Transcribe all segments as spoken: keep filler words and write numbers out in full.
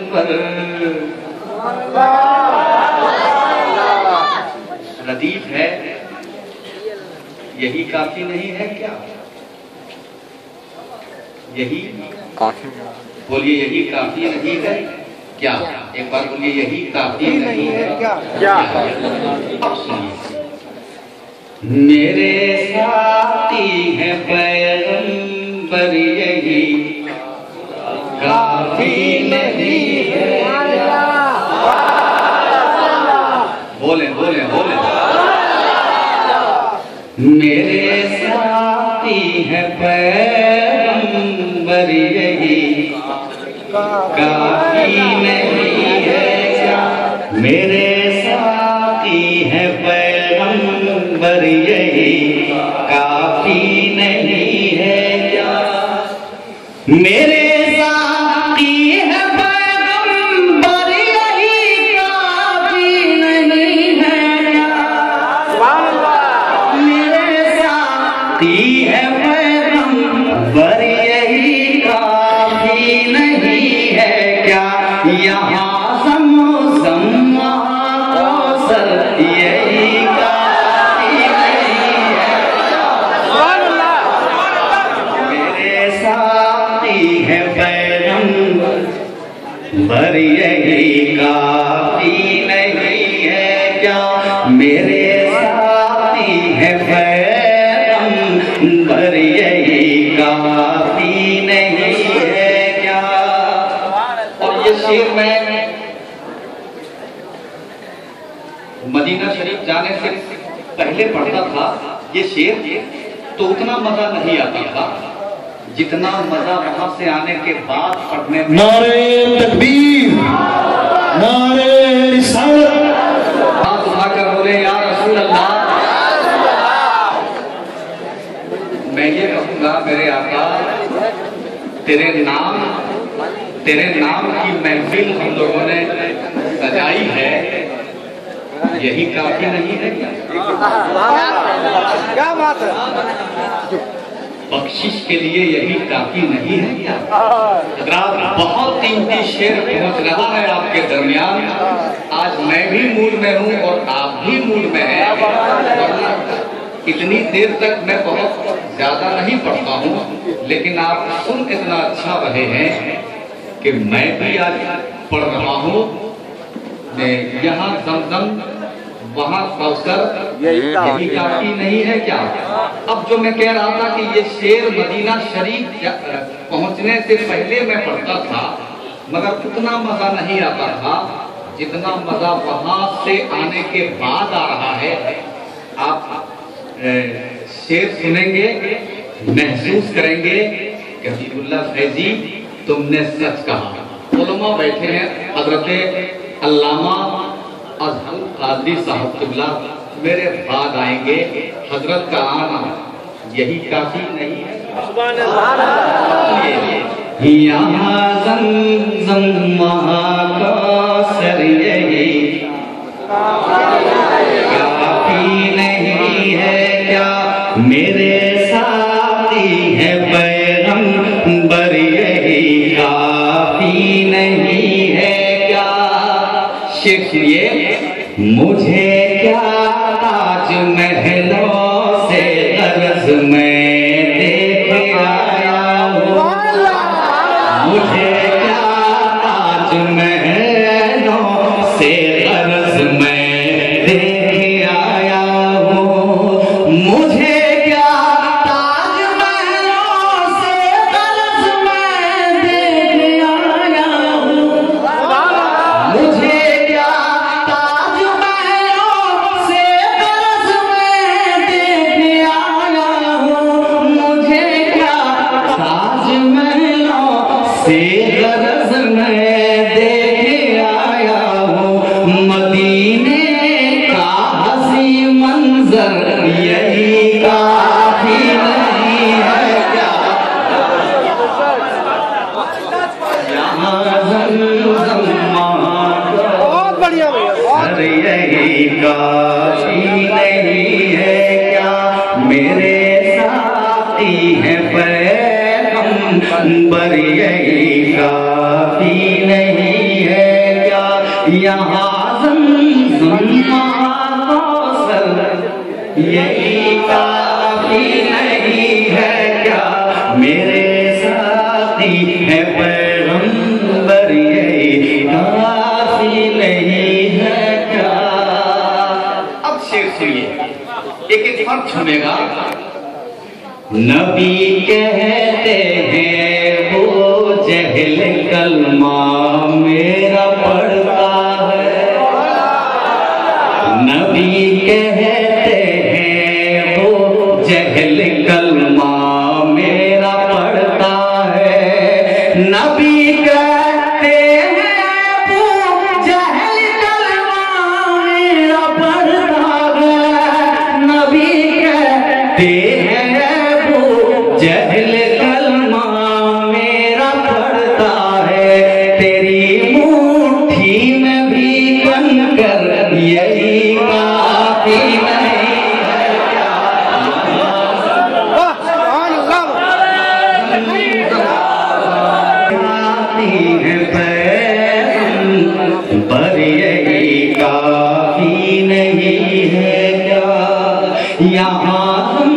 पर रदीफ है, यही काफी नहीं है क्या? यही काफी, बोलिए यही काफी नहीं है क्या? एक बार बोलिए यही काफी नहीं है क्या? अब सुनिए, मेरे साथी है पैगंबर यही काफी नहीं है। बोले बोले बोले, मेरे साथी है पैगंबर यही काफी नहीं है क्या? मेरे साथी है पैगंबर यही काफी नहीं है क्या? मेरे साथी है पैगंबर यही काफी नहीं है क्या? मेरे साथी है पैगंबर यही काफी नहीं है क्या? यहाँ समोसम कौसर यही काफी नहीं है। मेरे साथी है पैगंबर यही काफी नहीं है क्या? मेरे साथी है पैगंबर यही काफी नहीं है क्या? और ये शेर मैं मदीना शरीफ जाने से पहले पढ़ता था ये शेर, तो उतना मजा नहीं आता था जितना मजा वहां से आने के बाद पढ़ने में। नारे तकबीर, नारे रिसालत, हाथ उठाकर बोले या रसूल अल्लाह। मैं ये कहूँगा मेरे आका, तेरे नाम तेरे नाम की महफिल हम लोगों ने सजाई है, यही काफी नहीं है क्या? क्या बात है? बख्शिश के लिए यही काफी नहीं है क्या? हज़रात, बहुत कीमती शेर पहुंच रहा है आपके दरमियान। आज मैं भी मूड में हूँ और आप भी मूड में हैं। इतनी देर तक मैं बहुत ज्यादा नहीं पढ़ता हूँ, लेकिन आप सुन इतना अच्छा रहे हैं कि मैं भी आज पढ़ रहा हूँ। यहाँ जमजम, वहाँ कौसर, यही काफी नहीं है क्या? अब जो मैं कह रहा था कि ये शेर मदीना शरीफ पहुंचने से पहले मैं पढ़ता था, मगर उतना मजा नहीं आता था जितना मजा वहां से आने के बाद आ रहा है। आप शेर सुनेंगे, महसूस करेंगे कि हबीबुल्लाह फैजी तुमने सच कहा। उलमा बैठे हैं, हजरत अल्लामा अज़हर कादरी साहब किबला मेरे बाद आएंगे। हजरत का आना यही काफी नहीं है। यहाँ ज़मज़म वहाँ कौसर यही काफी नहीं है क्या? मेरे साथी है पैगंबर यही काफी नहीं है क्या? शेख सुनिए, मुझे क्या ताज महलों से गर्ज में देख आया हूँ, मुझे क्या ताज महलों से गर्ज में देख आया हूँ, मुझे क्या ताज महलों से गर्ज में देख आया हूँ, मुझे से गरज में देख आया हूँ, मदीने का हसी मंजर यही काफी नहीं है क्या? यहाँ ज़मज़म बहुत बढ़िया भैया, यही काफी नहीं है क्या? मेरे साथी है पैगंबर यही काफी नहीं यहाँ ज़मज़म कौसर यही काफी नहीं है क्या, मेरे साथी है पैगंबर यही काफी नहीं है क्या। अब शेर सुनिए, एक एक फर्क सुनेगा। नबी कहते हैं वो जहल कलमा मेरा पढ़ता है, नबी कहते हैं वो जहल कलमा मेरा पढ़ता है, नबी कहते हैं वो जहल कलमा मेरा पढ़ता है, नबी कहते हैं जहल कलमा मेरा पढ़ता है, तेरी मुट्ठी में भी कंकर यही काफी नहीं है क्या। पर यही काफी नहीं है क्या, यहाँ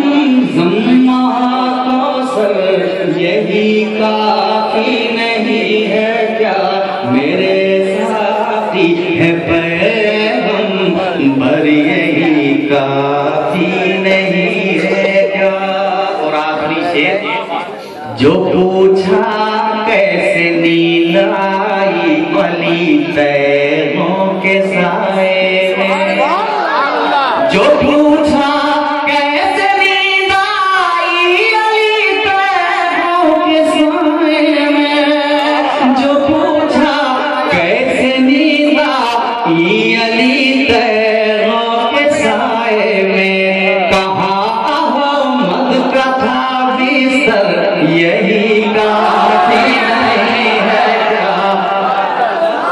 यही काफी नहीं है क्या, मेरे साथी है।